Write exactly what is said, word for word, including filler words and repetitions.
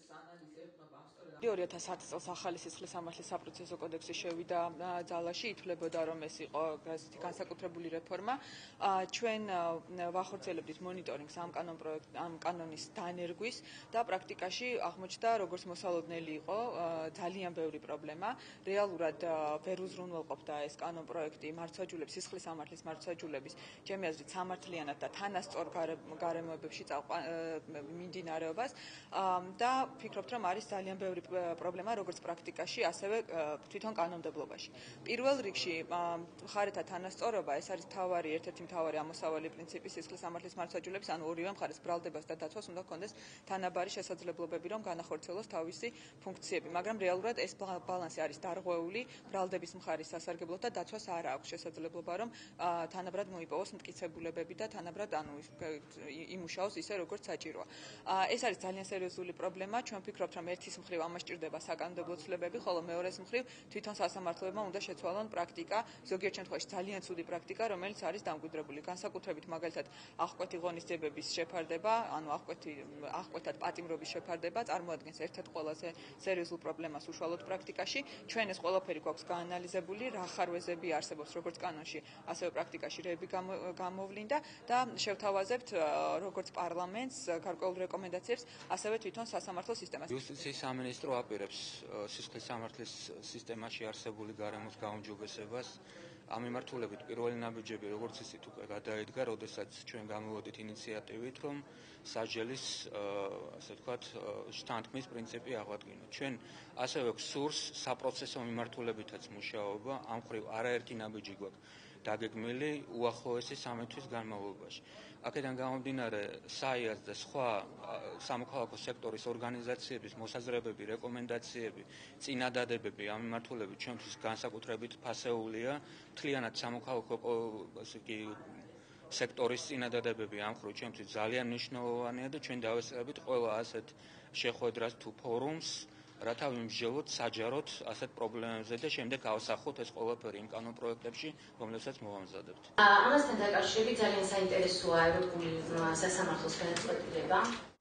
ორი ათას ათი წელს ახალი სისხლის სამართლის საპროცესო კოდექსი შევიდა ძალაში, ითვლებოდა რომ ეს იყო გასეთი განსაკუთრებული რეფორმა. ჩვენ ვახორციელებდით მონიტორინგს ამ კანონ პროექტ ამ კანონის დანერგვის და პრაქტიკაში აღმოჩნდა როგორც მოსალოდნელი იყო ძალიან ბევრი პრობლემა. რეალურად ვერ უზრუნველყოფდა ეს კანონ პროექტი მართლმსაჯულების სისხლის სამართლის მართლმსაჯულების ჩემი აზრით სამართლიანად და თანასწორ გარემოებებში მიმდინარეობას და ვფიქრობთ რომ არის ძალიან ბევრი პრობლემა როგორც პრაქტიკაში, ასევე თვითონ კანონმდებლობაში. პირველ რიგში მხარეთა თანასწორობა, ეს არის მთავარი, ერთ-ერთი მთავარი ამოსავალი პრინციპი სისხლის სამართლის მართლმსაჯულების, ანუ ორივე მხარეს ბრალდებას და დაცვას უნდა ჰქონდეს თანაბარი შესაძლებლობები, რომ განახორციელოს თავისი ფუნქციები, მაგრამ რეალურად ეს ბალანსი არის დარღვეული, ბრალდების მხარის სასარგებლოდ და დაცვას არ აქვს შესაძლებლობა, რომ თანაბრად მოიპოვოს მტკიცებულებები და თანაბრად ანუ იმუშაოს ისე, როგორც საჭიროა. ეს არის ძალიან სერიოზული პრობლემა, ჩვენ ვფიქრობთ, რომ ერთის მხრივ ამას ჭირდება საკანონმდებლო ცვლილებები, ხოლო მეორეს მხრივ თვითონ სასამართლოებმა უნდა შეცვალონ პრაქტიკა, ზოგიერთ შემთხვევაში ძალიან ცუდი პრაქტიკა, რომელიც არის დამკვიდრებული. განსაკუთრებით მაგალითად აღკვეთი ღონისძიებების შეფარდება, ანუ აღკვეთი აღკვეთად პატიმრობის შეფარდება წარმოადგენს ერთ-ერთ ყველაზე სერიოზულ პრობლემას უშუალოდ პრაქტიკაში. ჩვენ ეს ყველაფერი გვაქვს გაანალიზებული, რა ხარვეზები არსებობს როგორც კანონში, ასევე პრაქტიკაში რეები გამოვლინდა და შევთავაზებთ როგორც პარლამენტს გარკვეულ რეკომენდაციებს, ასევე თვითონ სასამართლო სისტემას. იუსტიციის სამინისტრო აპირებს სისხლის სამართლის სისტემაში არსებული გარემოს გაუმჯობესებას. ამ მიმართულებით პირველი ნაბიჯები როგორც ისიც უკვე გადაიდგა, როდესაც ჩვენ გამოვედით ინიციატივით, რომ სასჯელის ასე ვთქვათ შთანთქმის პრინციპი აღვადგინოთ. ჩვენ ასევე გსურს საპროცესო მიმართულებითაც მუშაობა, ამ მხრივ არაერთი ნაბიჯი გვაქვს დაგეგმილი უახლოესი სამი თვის განმავლობაში. აქედან გამომდინარე, საიას და სხვა სამოქალაქო სექტორის ორგანიზაციების მოსაზრებები, რეკომენდაციები, წინადადებები ამ მიმართულებით ჩვენთვის განსაკუთრებით ფასეულია. მთლიანად სამოქალაქო ასე იგი სექტორის წინადადებები ამ მხრივ ჩვენთვის ძალიან მნიშვნელოვანია და ჩვენ დავესწრებით ყველა ასეთ შეხვედრას თუ ფორუმს, რათა ვიმსჯელოთ საჯაროდ ასეთ პრობლემებზე და შემდეგ ავსახოთ ეს ყველაფერი იმ კანონ პროექტებში, რომლებსაც მოვამზადებთ. ამასთან დაკავშირებით ძალიან საინტერესოა ევროპული სასამართლოს განაწყვეტილება.